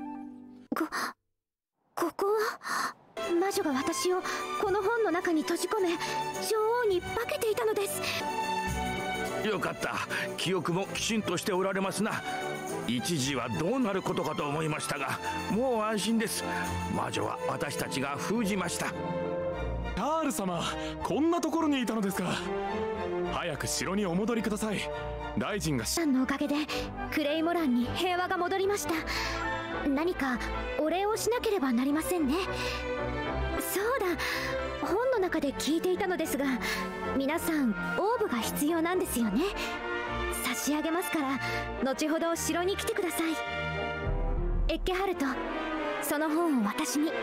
ここは魔女が私をこの本の中に閉じ込め女王に化けていたのです。 よかった。記憶もきちんとしておられますな。一時はどうなることかと思いましたが、もう安心です。魔女は私たちが封じました。 タール様、こんなところにいたのですか。早く城にお戻りください。大臣がさんのおかげでクレイモランに平和が戻りました。何かお礼をしなければなりませんね。そうだ、本の中で聞いていたのですが、皆さんオーブが必要なんですよね。差し上げますから後ほど城に来てください。エッケハルト、その本を私に。だ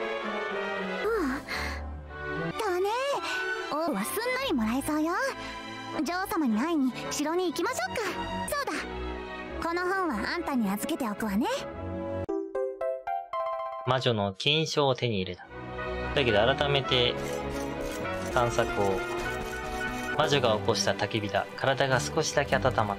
ね、オーブはすんなりもらえそうよ。女王様に会いに城に行きましょうか。そうだ、この本はあんたに預けておくわね。 魔女の金賞を手に入れた。だけど改めて探索を。魔女が起こした焚き火だ。体が少しだけ温まった。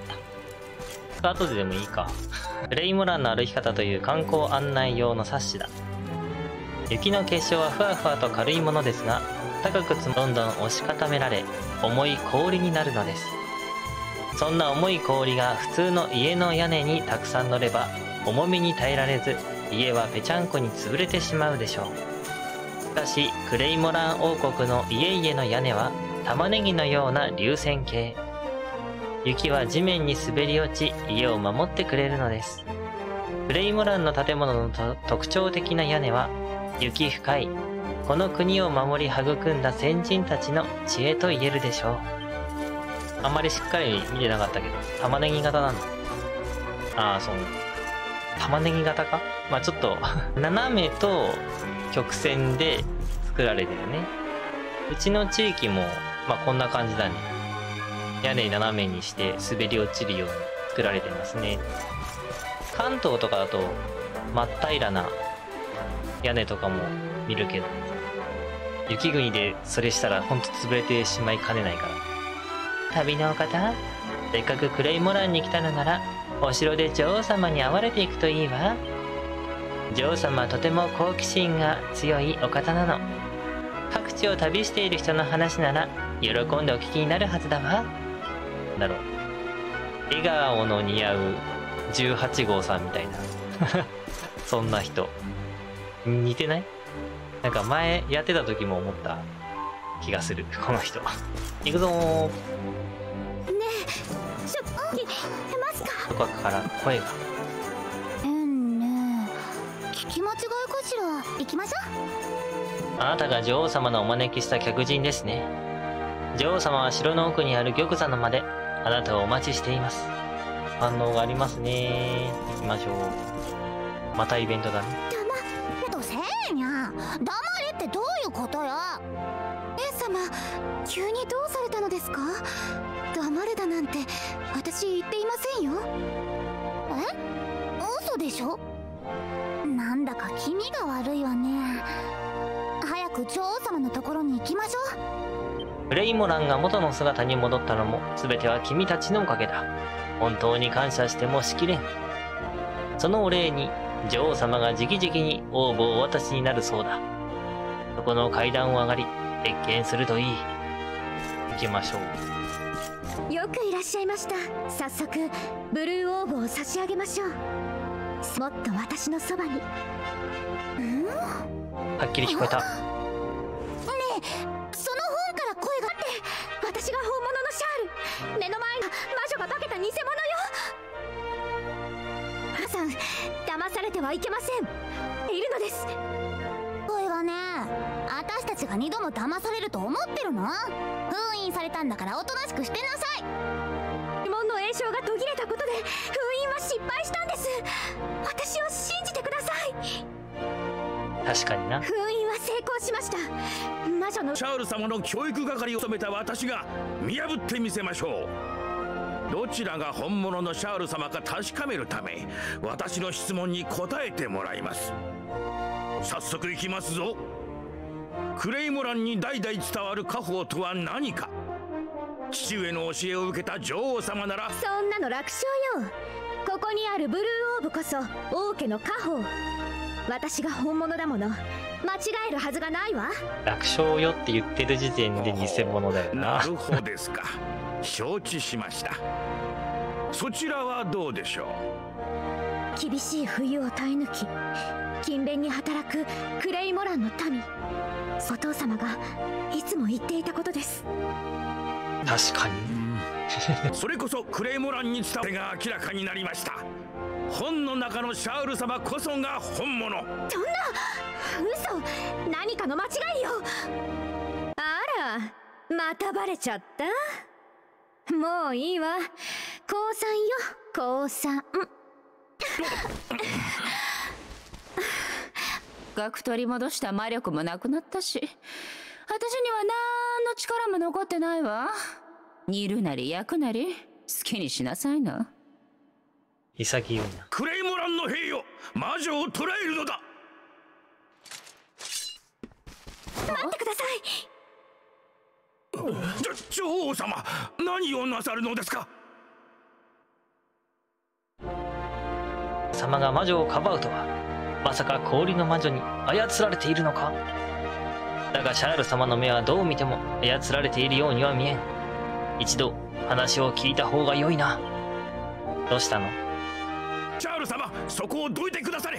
後ででもいいか。クレイモランの歩き方という観光案内用の冊子だ。雪の結晶はふわふわと軽いものですが、高く積むどんどん押し固められ、重い氷になるのです。そんな重い氷が普通の家の屋根にたくさん乗れば、重みに耐えられず、 家はぺちゃんこに潰れてしまうでしょう。しかしクレイモラン王国の家々の屋根は玉ねぎのような流線形。雪は地面に滑り落ち家を守ってくれるのです。クレイモランの建物の特徴的な屋根は雪深いこの国を守り育んだ先人たちの知恵と言えるでしょう。あんまりしっかり見てなかったけど玉ねぎ型なんだ。ああ、そうね。玉ねぎ型か。まあちょっと斜めと曲線で作られてるね。うちの地域もまあこんな感じだね。屋根斜めにして滑り落ちるように作られてますね。関東とかだと真っ平らな屋根とかも見るけど、雪国でそれしたらほんと潰れてしまいかねないから。旅のお方、せっかくクレイモランに来たのならお城で女王様に会われていくといいわ。女王様はとても好奇心が強いお方なの。各地を旅している人の話なら喜んでお聞きになるはずだわ。だろう、笑顔の似合う18号さんみたいなそんな人似てない？なんか前やってた時も思った気がするこの人。行くぞー。ねえ、出ますか？ どこから声が。 ねえ、聞き間違いかしら。行きましょう。あなたが女王様のお招きした客人ですね。女王様は城の奥にある玉座の間であなたをお待ちしています。反応がありますね。行きましょう。またイベントだね。 せーにゃ、黙れってどういうことよ。姉様、急にどうされたのですか？黙れだなんて私言っていませんよ。え？嘘でしょ？なんだか気味が悪いわね。早く女王様のところに行きましょう。クレイモランが元の姿に戻ったのも全ては君たちのおかげだ。本当に感謝してもしきれん。そのお礼に女王様が直々にオーブをお渡しになるそうだ。そこの階段を上がり謁見するといい。行きましょう。よくいらっしゃいました。早速ブルーオーブを差し上げましょう。もっと私のそばに。 はっきり聞こえた。 ねえ、その本から声があって、私が本物のシャール。目の前の魔女が化けた偽物よ。さん、騙されてはいけません。いるのです。声はね、私たちが2度も騙されると思ってるの？封印されたんだからおとなしくしてなさい。呪文の詠唱が途切れたことで封印は失敗したんです。私を信じてください。 確かにな。 封印は成功しました。魔女のシャール様の教育係を務めた私が見破ってみせましょう。どちらが本物のシャール様か確かめるため、私の質問に答えてもらいます。早速行きますぞ。クレイモランに代々伝わる家宝とは何か。父上の教えを受けた女王様なら。そんなの楽勝よ。ここにあるブルーオーブこそ王家の家宝。私が本物だもの。間違えるはずがないわ。 楽勝よって言ってる時点で偽物だよな。 なるほどですか。承知しました。そちらはどうでしょう。厳しい冬を耐え抜き勤勉に働くクレイモランの民。お父様がいつも言っていたことです。 確かにそれこそクレイモランに伝わるが明らかになりました。本の中のシャール様こそが本物。そんな嘘。何かの間違いよ。あら、またバレちゃった。もういいわ。降参よ、降参。 額取り戻した魔力もなくなったし、私には何の力も残ってないわ。煮るなり焼くなり好きにしなさいな。 潔いな。 クレイモランの兵よ、魔女を捕らえるのだ。 待ってください。女王様、何をなさるのですか。 様が魔女をかばうとは、まさか氷の魔女に操られているのか。だがシャール様の目はどう見ても操られているようには見えん。一度話を聞いた方が良いな。どうしたの？ シャール様、そこをどいてくだされ。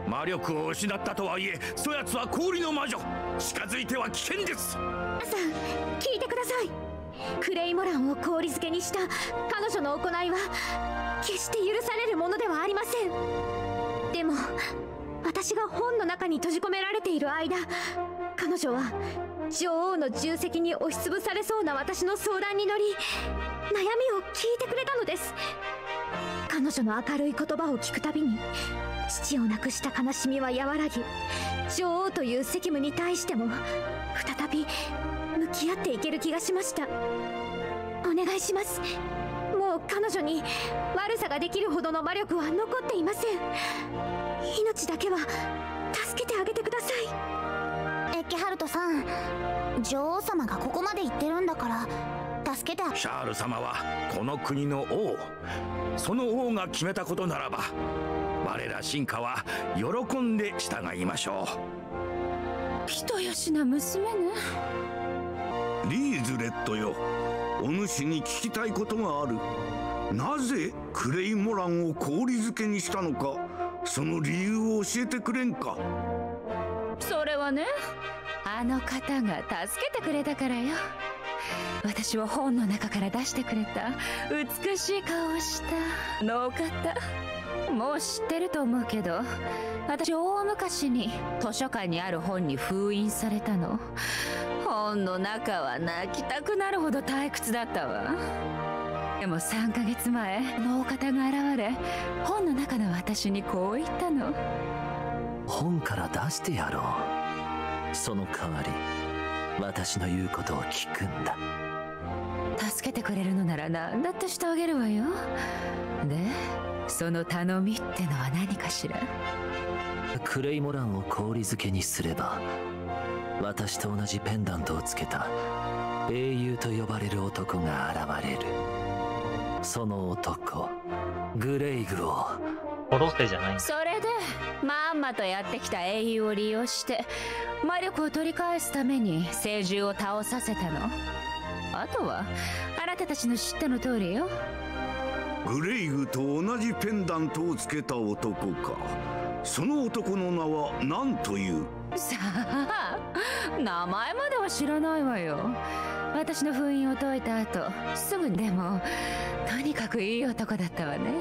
魔力を失ったとはいえそやつは氷の魔女。近づいては危険です。 さん、聞いてください。クレイモランを氷漬けにした彼女の行いは決して許されるものではありません。でも私が本の中に閉じ込められている間、彼女は女王の重責に押しつぶされそうな私の相談に乗り、悩みを聞いてくれたのです。彼女の明るい言葉を聞くたびに父を亡くした悲しみは和らぎ、女王という責務に対しても再び向き合っていける気がしました。お願いします。もう彼女に悪さができるほどの魔力は残っていません。命だけは助けてあげてください。 エッケハルトさん、女王様がここまで言ってるんだから助けて。 シャール様はこの国の王。その王が決めたことならば我ら臣下は喜んで従いましょう。人よしな娘ね。 リーズレットよ、お主に聞きたいことがある。なぜクレイモランを氷漬けにしたのか、その理由を教えてくれんか。 それはね、あの方が助けてくれたからよ。私を本の中から出してくれた美しい顔をしたあのお方、もう知ってると思うけど、私大昔に図書館にある本に封印されたの。本の中は泣きたくなるほど退屈だったわ。でも3ヶ月前、あのお方が現れ、本の中の私にこう言ったの。 本から出してやろう。その代わり私の言うことを聞くんだ。 助けてくれるのなら何だってしてあげるわよ。で、その頼みってのは何かしら。 クレイモランを氷漬けにすれば、私と同じペンダントをつけた英雄と呼ばれる男が現れる。その男、グレイグを殺せじゃない。 それでまんまとやってきた英雄を利用して魔力を取り返すために聖獣を倒させたの。あとはあなたたちの知ったの通りよ。 グレイグと同じペンダントをつけた男か。その男の名は何という？ さあ、名前までは知らないわよ。私の封印を解いた後すぐに。でもとにかくいい男だったわね。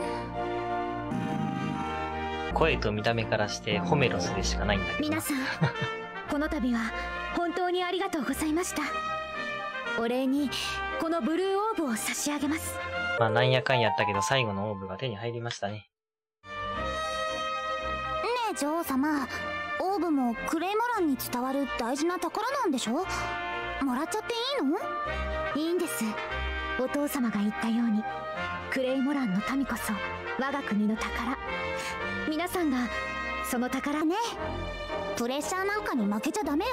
声と見た目からしてホメロスでしかないんだけど。 皆さんこの度は本当にありがとうございました。お礼にこのブルーオーブを差し上げます。 まあなんやかんやったけど最後のオーブが手に入りましたね。 ねえ女王様、オーブもクレイモランに伝わる大事な宝なんでしょ。もらっちゃっていいの？ いいんです。お父様が言ったようにクレイモランの民こそ我が国の宝。皆さんがその宝ね。 プレッシャーなんかに負けちゃダメよ。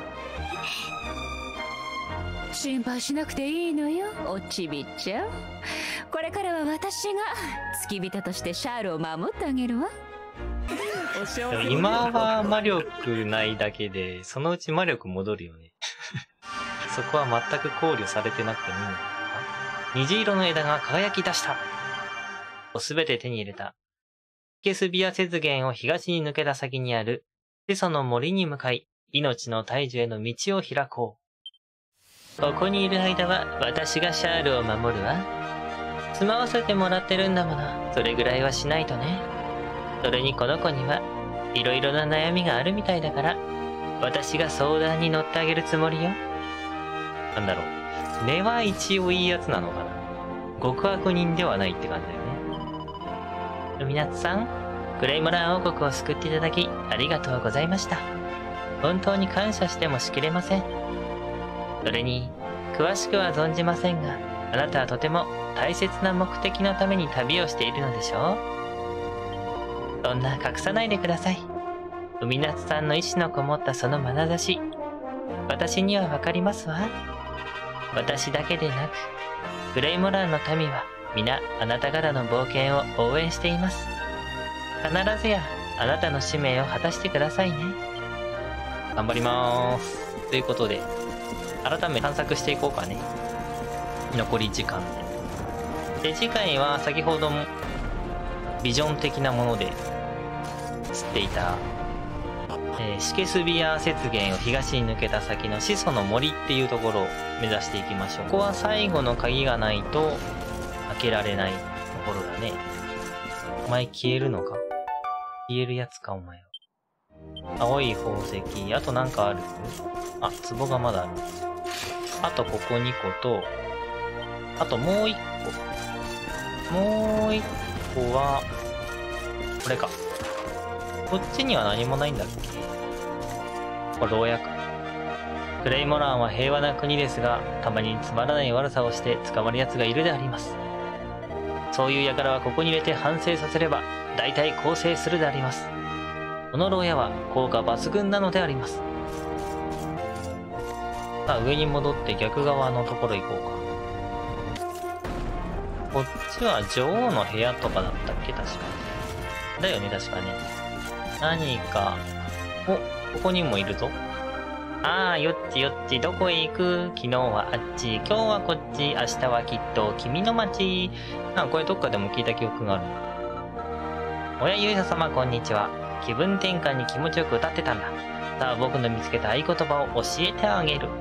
心配しなくていいのよ、おちびちゃん。これからは私が付き人としてシャールを守ってあげるわ。 でも今は魔力ないだけで、そのうち魔力戻るよね。そこは全く考慮されてなくてもいいのかな。虹色の枝が輝き出した。すべて手に入れた。ケスビア雪原を東に抜けた先にあるテソの森に向かい、命の大樹への道を開こう。ここにいる間は私がシャールを守るわ。住まわせてもらってるんだもの。それぐらいはしないとね。それにこの子にはいろいろな悩みがあるみたいだから、私が相談に乗ってあげるつもりよ。なんだろう。根は一応いいやつなのかな。極悪人ではないって感じだよね。ルミナッツさん、クレイモラン王国を救っていただきありがとうございました。本当に感謝してもしきれません。それに、詳しくは存じませんが、あなたはとても大切な目的のために旅をしているのでしょう？そんな隠さないでください。海夏さんの意志のこもったその眼差し、私にはわかりますわ。私だけでなく、グレイモランの民は皆あなた方の冒険を応援しています。必ずやあなたの使命を果たしてくださいね。頑張りまーす。ということで、改め探索していこうかね。残り時間で。次回は先ほどもビジョン的なものでつっていた、シケスビア雪原を東に抜けた先の始祖の森っていうところを目指していきましょう。ここは最後の鍵がないと開けられないところだね。お前消えるのか？消えるやつかお前は。青い宝石、あとなんかある？あ、壺がまだある。あとここ2個と、あともう1個。もう1個は、これか。こっちには何もないんだっけ？これ牢屋か。クレイモランは平和な国ですが、たまにつまらない悪さをして捕まる奴がいるであります。そういう輩はここに入れて反省させれば、大体更生するであります。この牢屋は効果抜群なのであります。さあ、上に戻って逆側のところ行こうか。こっちは女王の部屋とかだったっけ？確かに。だよね、確かね。何か、お、ここにもいるぞ。ああ、よっちよっち、どこへ行く？昨日はあっち、今日はこっち、明日はきっと君の町。あ、これどっかでも聞いた記憶がある。親勇者様、こんにちは。気分転換に気持ちよく歌ってたんだ。さあ、僕の見つけた合言葉を教えてあげる。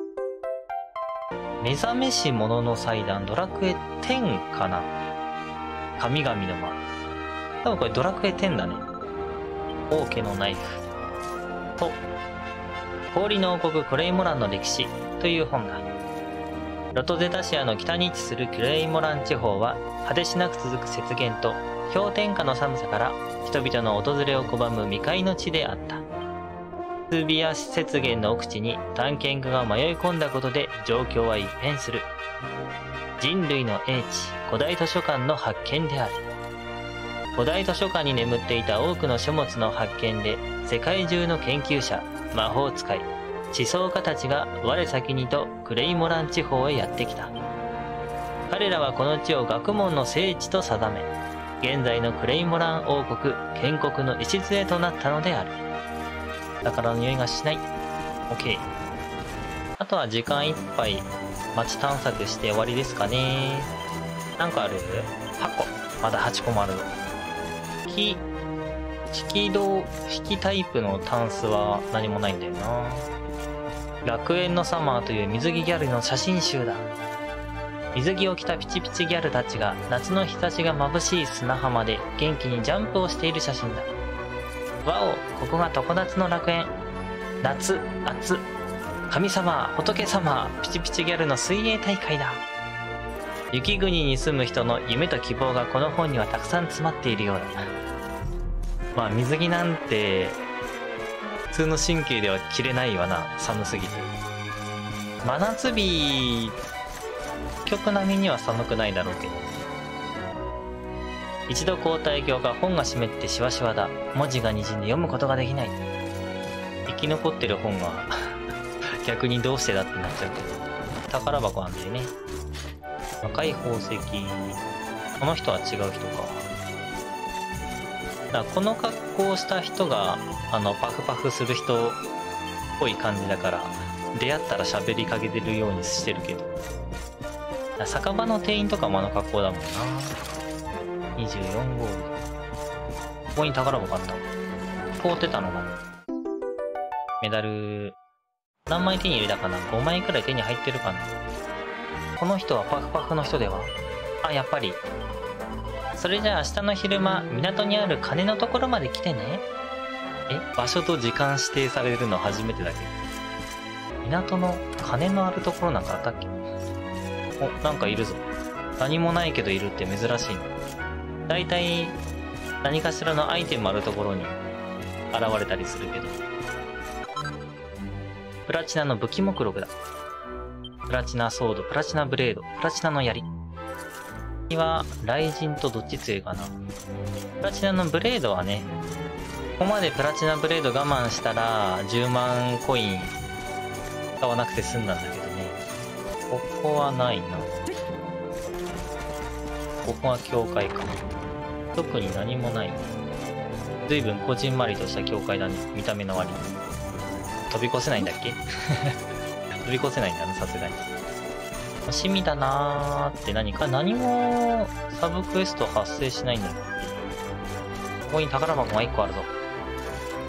目覚めし者の祭壇、ドラクエ10かな？神々の間。多分これドラクエ10だね。王家のナイフ。と、氷の王国クレイモランの歴史という本だ。ロトゼタシアの北に位置するクレイモラン地方は果てしなく続く雪原と氷点下の寒さから人々の訪れを拒む未開の地であった。スビア雪原の奥地に探検家が迷い込んだことで状況は一変する。人類の英知、古代図書館の発見である。古代図書館に眠っていた多くの書物の発見で世界中の研究者、魔法使い、思想家たちが我先にとクレイモラン地方へやってきた。彼らはこの地を学問の聖地と定め、現在のクレイモラン王国建国の礎となったのである。宝の匂いがしない。OK。あとは時間いっぱい街探索して終わりですかね。なんかある？ 8 個。まだ8個もあるぞ。引きタイプのタンスは何もないんだよな。楽園のサマーという水着ギャルの写真集だ。水着を着たピチピチギャルたちが夏の日差しが眩しい砂浜で元気にジャンプをしている写真だ。わお、ここが常夏の楽園。夏、暑、神様、仏様、ピチピチギャルの水泳大会だ。雪国に住む人の夢と希望がこの本にはたくさん詰まっているようだ。まあ水着なんて普通の神経では着れないわな、寒すぎて。真夏日極並みには寒くないだろうけど。一度交代鏡が本が湿ってシワシワだ。文字がにじんで読むことができない。生き残ってる本が逆にどうしてだってなっちゃうけど。宝箱なんだよね。赤い宝石。この人は違う人か。だからこの格好をした人がパフパフする人っぽい感じだから、出会ったら喋りかけてるようにしてるけど。酒場の店員とかも格好だもんな。24ゴールド。ここに宝箱あった。凍ってたのかな。メダル何枚手に入れたかな。5枚くらい手に入ってるかな。この人はパフパフの人では。あ、やっぱり。それじゃあ明日の昼間、港にある鐘のところまで来てね。場所と時間指定されるの初めてだけど。港の鐘のあるところなんかあったっけ？お、なんかいるぞ。何もないけどいるって珍しいの。だいたい何かしらのアイテムあるところに現れたりするけど。プラチナの武器目録だ。プラチナソード、プラチナブレード、プラチナの槍。には、雷神とどっち強いかな。プラチナのブレードはね、ここまでプラチナブレード我慢したら10万コイン使わなくて済んだんだけどね。ここはないな。ここは教会か。特に何もない。随分こじんまりとした教会だね。見た目の割に。飛び越せないんだっけ飛び越せないんだな、さすがに。楽しみだなーって何もサブクエスト発生しないんだっけ。ここに宝箱が1個あるぞ。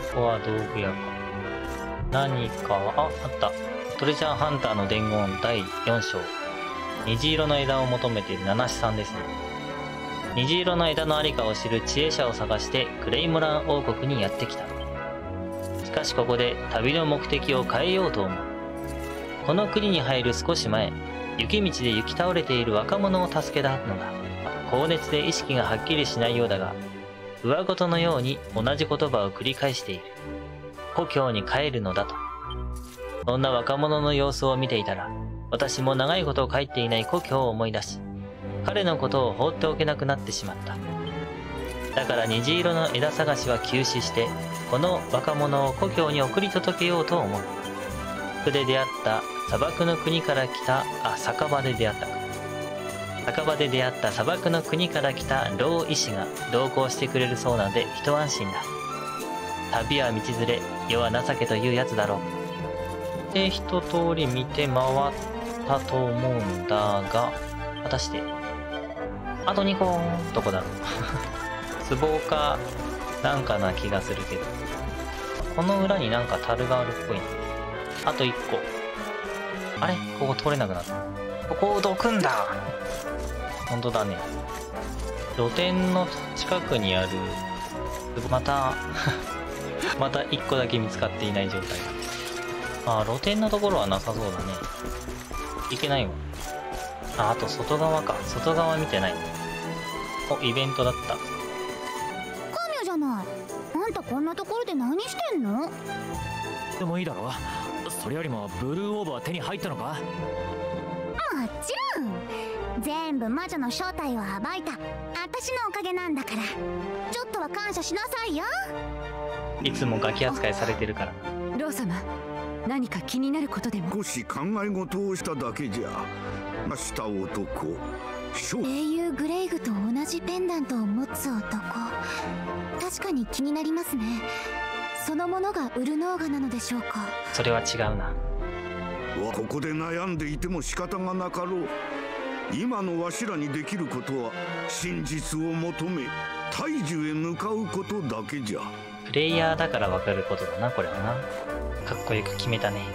こは道具屋か。何か、あった。トレジャーハンターの伝言第4章。虹色の枝を求めている七七さんですね。虹色の枝のありかを知る知恵者を探してクレイモラン王国にやってきた。しかしここで旅の目的を変えようと思う。この国に入る少し前、雪道で行き倒れている若者を助けたのだ。高熱で意識がはっきりしないようだが、上ごとのように同じ言葉を繰り返している。故郷に帰るのだと。そんな若者の様子を見ていたら、私も長いこと帰っていない故郷を思い出し、彼のことを放っておけなくなってしまった。だから虹色の枝探しは休止して、この若者を故郷に送り届けようと思う。そこで出会った砂漠の国から来た、酒場で出会ったか。酒場で出会った砂漠の国から来た老医師が同行してくれるそうなので一安心だ。旅は道連れ、世は情けというやつだろう。で、一通り見て回ったと思うんだが、果たして、あと2個、どこだろう。壺か、なんかな気がするけど。この裏になんか樽があるっぽいな。あと1個。あれここ通れなくなった。ここをどくんだ。ほんとだね。露店の近くにある、また、また1個だけ見つかっていない状態だ。露店のところはなさそうだね。いけないわ。あと外側か。外側見てない。お、イベントだった。 カミュじゃない。あんたこんなところで何してんの？もでもいいだろ。それよりもブルーオーブは手に入ったのか？ ちろん。全部魔女の正体を暴いた私のおかげなんだから、ちょっとは感謝しなさいよ。 いつもガキ扱いされてるから。 ロー様、何か気になることでも？ 少し考え事をしただけじゃ。した男、 英雄グレイグと同じペンダントを持つ男、確かに気になりますね。そのものがウルノーガなのでしょうか？ それは違うな。 ここで悩んでいても仕方がなかろう。今のわしらにできることは真実を求め大樹へ向かうことだけじゃ。 プレイヤーだから分かることだな、これはな。かっこよく決めたね。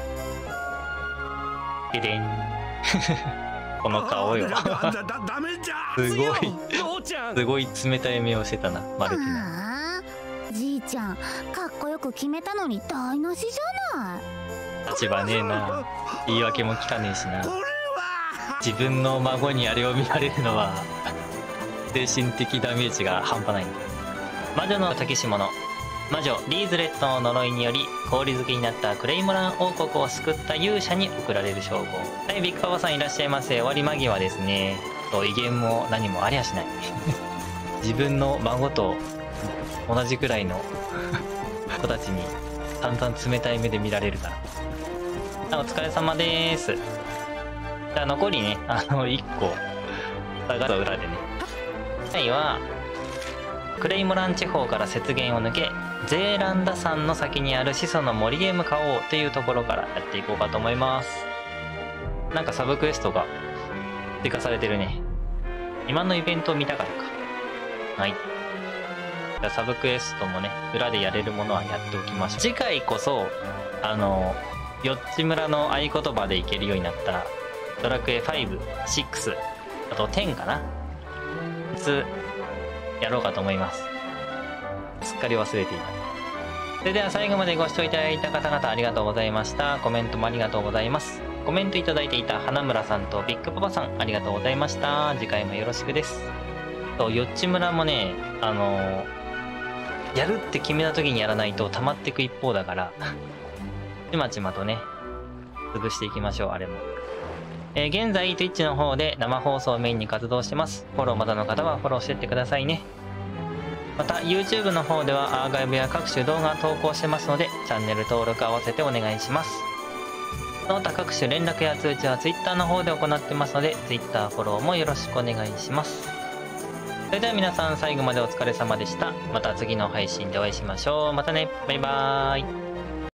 ででんこの顔よ。 ダメじゃ。 すごい冷たい目をしてたな、マルティナ。 じいちゃん、かっこよく決めたのに台無しじゃない。 立場ねえな。言い訳も聞かねえしな。自分の孫にあれを見られるのは精神的ダメージが半端ない。魔女の竹下の魔女リーズレットの呪いにより氷漬けになったクレイモラン王国を救った勇者に贈られる称号。はい、ビッグパパさんいらっしゃいませ。終わり間際ですね。威厳も何もありゃしない自分の孫と同じくらいの子たちに散々冷たい目で見られるから。お疲れ様です。じゃあ残りね、1個下がった裏でね。次はクレイモラン地方から雪原を抜け、ゼーランダ山の先にある始祖の森へ向かおうというところからやっていこうかと思います。なんかサブクエストが追加されてるね。今のイベントを見たからか。はい。じゃあサブクエストもね、裏でやれるものはやっておきましょう。次回こそ、よっち村の合言葉でいけるようになったドラクエ5、6、あと10かな。やろうかと思います。すっかり忘れていた。それでは最後までご視聴いただいた方々ありがとうございました。コメントもありがとうございます。コメントいただいていた花村さんとビッグパパさんありがとうございました。次回もよろしくです。よっち村もね、やるって決めた時にやらないと溜まっていく一方だからちまちまとね潰していきましょう。あれも現在 Twitch の方で生放送をメインに活動してます。フォローまだの方はフォローしてってくださいね。また YouTube の方ではアーカイブや各種動画投稿してますのでチャンネル登録合わせてお願いします。その他各種連絡や通知は Twitter の方で行ってますので Twitter フォローもよろしくお願いします。それでは皆さん最後までお疲れ様でした。また次の配信でお会いしましょう。またね。バイバーイ。